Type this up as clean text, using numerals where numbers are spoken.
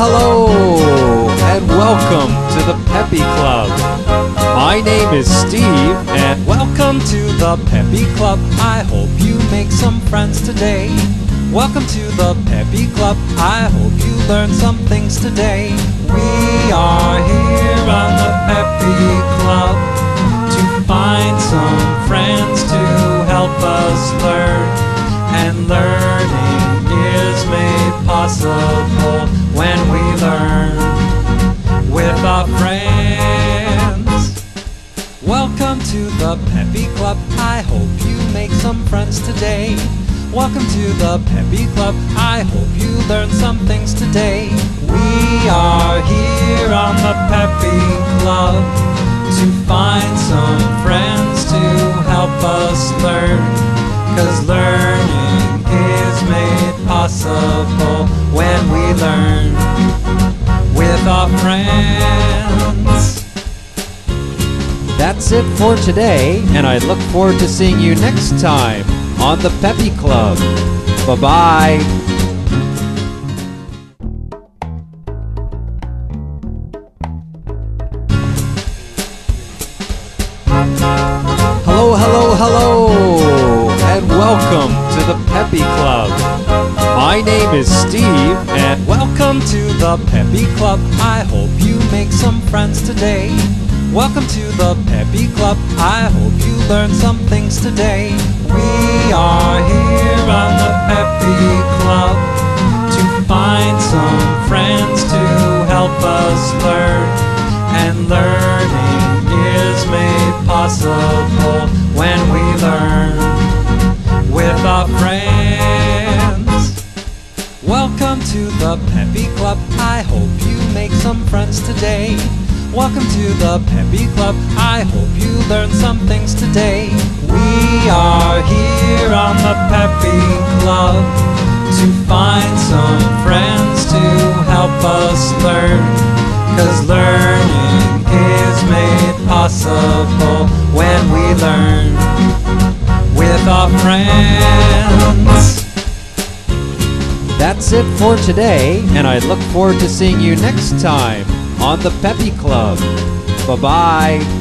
hello, and welcome to the Peppy Club. My name is Steve, and welcome to the Peppy Club. I hope you make some friends today. Welcome to the Peppy Club. I hope you learn some things today. We are here on the Peppy Club to find some friends to help us learn. And learning is made possible when we learn with our friends. Welcome to the Peppy Club. I hope you make some friends today. Welcome to the Peppy Club. I hope you learn some things today. We are here on the Peppy Club to find some friends to help us learn. 'Cause learning is made possible when we learn with our friends. That's it for today, and I look forward to seeing you next time on the Peppy Club. Bye-bye. Hello, hello, hello, and welcome to the Peppy Club. My name is Steve, and welcome to the Peppy Club. I hope you make some friends today. Welcome to the Peppy Club. I hope you learn some things today. We are here on the Peppy Club to find some friends to help us learn. And learning is made possible when we learn with our friends. Welcome to the Peppy Club. I hope you make some friends today. Welcome to the Peppy Club. I hope you learn some things today. We are here on the Peppy Club to find some friends to help us learn. 'Cause learning is made possible when we learn with our friends. That's it for today, and I look forward to seeing you next time on the Peppy Club. Bye-bye.